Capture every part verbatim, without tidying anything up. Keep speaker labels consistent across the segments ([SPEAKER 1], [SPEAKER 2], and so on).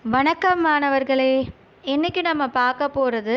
[SPEAKER 1] வணக்கம் மாணவர்களே. இன்னைக்கு நம்ம பார்க்க போகிறது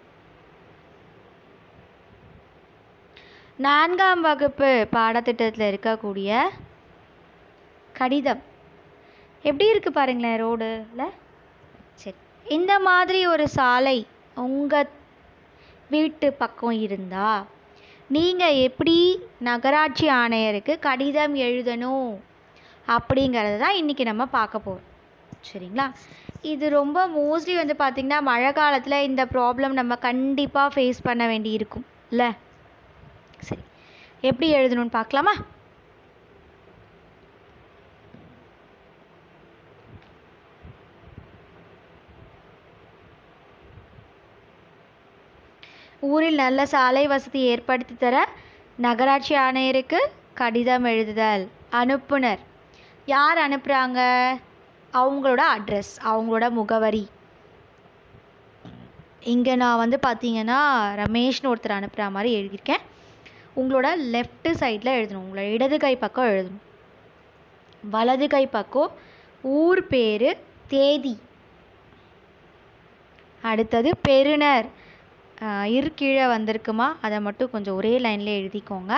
[SPEAKER 1] நான்காம் வகுப்பு பாடத்திட்டத்தில் இருக்கக்கூடிய கடிதம். எப்படி இருக்குது பாருங்களேன் ரோடில். சரி, இந்த மாதிரி ஒரு சாலை உங்கள் வீட்டு பக்கம் இருந்தால் நீங்கள் எப்படி நகராட்சி ஆணையருக்கு கடிதம் எழுதணும் அப்படிங்கிறது தான் இன்றைக்கி நம்ம பார்க்க போகிறோம். சரிங்களா? இது ரொம்ப மோஸ்ட்லி வந்து பார்த்திங்கன்னா மழை காலத்தில் இந்த ப்ராப்ளம் நம்ம கண்டிப்பாக ஃபேஸ் பண்ண வேண்டி இருக்கும் இல்லை? சரி, எப்படி எழுதணும்னு பார்க்கலாமா? ஊரில் நல்ல சாலை வசதி ஏற்படுத்தி தர நகராட்சி ஆணையருக்கு கடிதம் எழுதுதல். அனுப்புனர் யார் அனுப்புகிறாங்க? அவங்களோட அட்ரஸ், அவங்களோட முகவரி. இங்கே நான் வந்து பார்த்தீங்கன்னா ரமேஷ்னு ஒருத்தர் அனுப்புகிற மாதிரி எழுதியிருக்கேன். உங்களோட லெஃப்ட் சைடில் எழுதணும், உங்களோட இடது கை பக்கம் எழுதணும். வலது கை பக்கம் ஊர் பேர், தேதி. அடுத்தது பெறுநர் இரு கீழே வந்திருக்குமா, அதை மட்டும் கொஞ்சம் ஒரே லைனில் எழுதிக்கோங்க.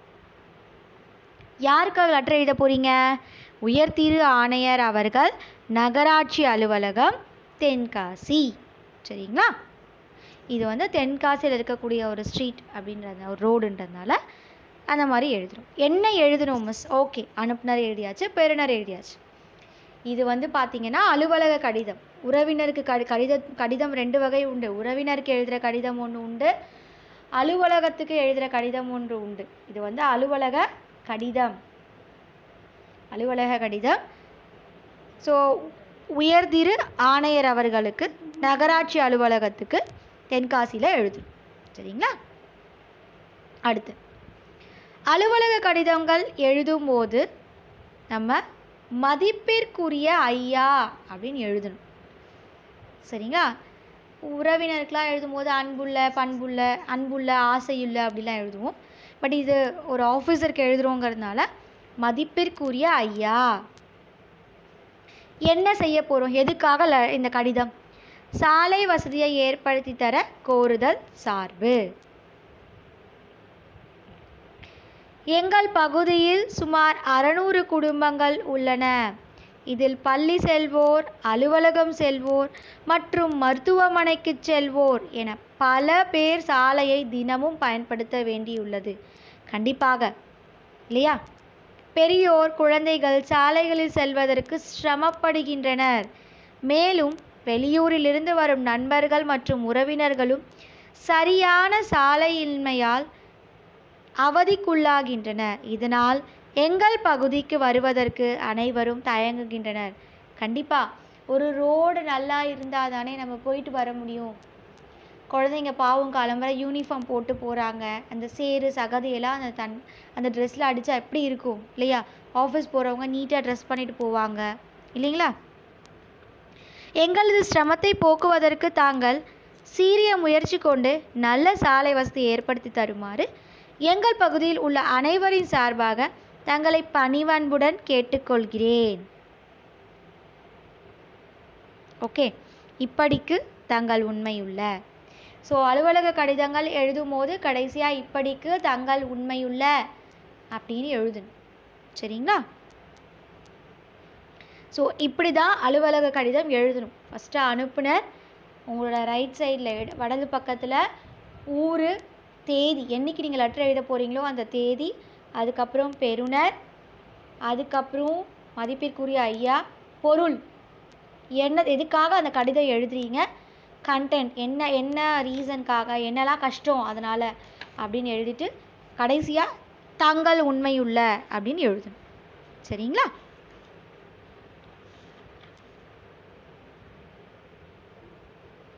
[SPEAKER 1] யாருக்காக லெட்டர் எழுத போகிறீங்க? உயர்திரு ஆணையர் அவர்கள், நகராட்சி அலுவலகம், தென்காசி. சரிங்களா? இது வந்து தென்காசியில் இருக்கக்கூடிய ஒரு ஸ்ட்ரீட் அப்படின்றது, ஒரு ரோடுன்றதுனால அந்த மாதிரி எழுதணும். என்ன எழுதணும் மிஸ்? ஓகே, அனுப்புனர் எழுதியாச்சு, பெறுநர் எழுதியாச்சு. இது வந்து பார்த்திங்கன்னா அலுவலக கடிதம். உறவினருக்கு கடி கடிதம் கடிதம் ரெண்டு வகை உண்டு. உறவினருக்கு எழுதுகிற கடிதம் ஒன்று உண்டு, அலுவலகத்துக்கு எழுதுகிற கடிதம் ஒன்று உண்டு. இது வந்து அலுவலக கடிதம். அலுவலக கடிதம். ஸோ உயர்திரு ஆணையர் அவர்களுக்கு, நகராட்சி அலுவலகத்துக்கு, தென்காசியில் எழுதணும். சரிங்களா? அடுத்து அலுவலக கடிதங்கள் எழுதும்போது நம்ம மதிப்பிற்குரிய ஐயா அப்படின்னு எழுதணும். சரிங்களா? உறவினருக்கெலாம் எழுதும்போது அன்புள்ள, பண்புள்ள, அன்புள்ள, ஆசையுள்ள அப்படிலாம் எழுதுவோம். பட் இது ஒரு ஆஃபீஸருக்கு எழுதுகிறோங்கிறதுனால மதிப்பிற்குரிய ஐயா. என்ன செய்ய போகிறோம்? எதுக்காக இந்த கடிதம்? சாலை வசதியை ஏற்படுத்தி தர கோருதல் சார்பு. எங்கள் பகுதியில் சுமார் அறுநூறு குடும்பங்கள் உள்ளன. இதில் பள்ளி செல்வோர், அலுவலகம் செல்வோர் மற்றும் மருத்துவமனைக்கு செல்வோர் என பல பேர் சாலையை தினமும் பயன்படுத்த வேண்டியுள்ளது. கண்டிப்பாக இல்லையா? பெரியோர், குழந்தைகள் சாலைகளில் செல்வதற்கு சிரமப்படுகின்றனர். மேலும் வெளியூரிலிருந்து வரும் நண்பர்கள் மற்றும் உறவினர்களும் சரியான சாலையின்மையால் அவதிக்குள்ளாகின்றனர். இதனால் எங்கள் பகுதிக்கு வருவதற்கு அனைவரும் தயங்குகின்றனர். கண்டிப்பாக ஒரு ரோடு நல்லா இருந்தால் தானே நம்ம போயிட்டு வர முடியும். குழந்தைங்க பாவம் காலம்பரை யூனிஃபார்ம் போட்டு போகிறாங்க. அந்த சேரு சகதியெல்லாம் அந்த தன் அந்த ட்ரெஸ்ஸில் அடித்தா எப்படி இருக்கும் இல்லையா? ஆஃபீஸ் போகிறவங்க நீட்டாக ட்ரெஸ் பண்ணிட்டு போவாங்க இல்லைங்களா? எங்களது சிரமத்தை போக்குவதற்கு தாங்கள் சீரிய முயற்சி கொண்டு நல்ல சாலை வசதி ஏற்படுத்தி தருமாறு எங்கள் பகுதியில் உள்ள அனைவரின் சார்பாக தங்களை பணிவன்புடன் கேட்டுக்கொள்கிறேன். ஓகே, இப்படிக்கு தங்கள் உண்மையுள்ள. ஸோ அலுவலக கடிதங்கள் எழுதும் போது கடைசியாக இப்படிக்கு தங்கள் உண்மையுள்ள அப்படின்னு எழுதணும். சரிங்களா? ஸோ இப்படி தான் அலுவலக கடிதம் எழுதணும். ஃபஸ்ட்டு அனுப்புனர், உங்களோட ரைட் சைடில் வலது பக்கத்தில் ஊர், தேதி, என்றைக்கு நீங்கள் லெட்டர் எழுத போகிறீங்களோ அந்த தேதி, அதுக்கப்புறம் பெறுநர், அதுக்கப்புறம் மதிப்பிற்குரிய ஐயா, பொருள், என்ன எதுக்காக அந்த கடிதம் எழுதுறீங்க, கண்டென்ட் என்ன என்ன ரீசனுக்காக, என்னெல்லாம் கஷ்டம் அதனால் அப்படின்னு எழுதிட்டு கடைசியாக தங்கள் உண்மையுள்ள அப்படின்னு எழுதணும். சரிங்களா?